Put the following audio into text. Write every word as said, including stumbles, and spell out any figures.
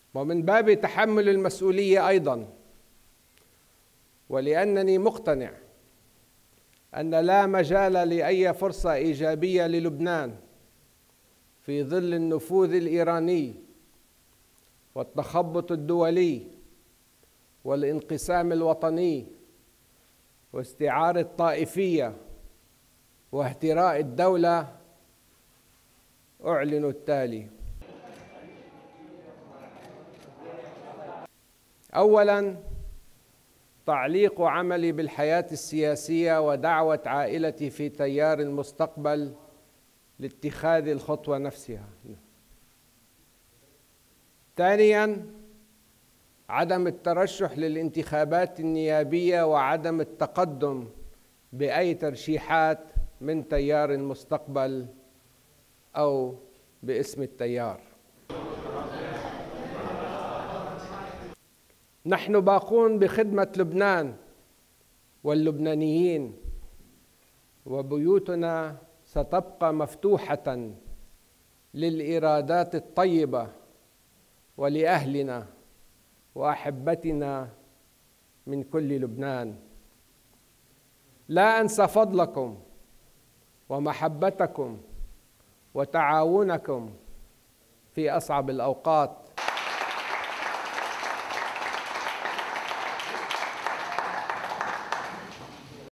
ومن باب تحمل المسؤولية أيضا، ولأنني مقتنع أن لا مجال لأي فرصة إيجابية للبنان في ظل النفوذ الإيراني والتخبط الدولي والانقسام الوطني واستعارة الطائفية واهتراء الدولة، أعلن التالي: أولاً، تعليق عملي بالحياة السياسية ودعوة عائلتي في تيار المستقبل لاتخاذ الخطوة نفسها. ثانياً، عدم الترشح للانتخابات النيابية وعدم التقدم بأي ترشيحات من تيار المستقبل أو باسم التيار. نحن باقون بخدمة لبنان واللبنانيين، وبيوتنا ستبقى مفتوحة للإرادات الطيبة ولأهلنا وأحبتنا من كل لبنان. لا أنسى فضلكم ومحبتكم وتعاونكم في أصعب الأوقات،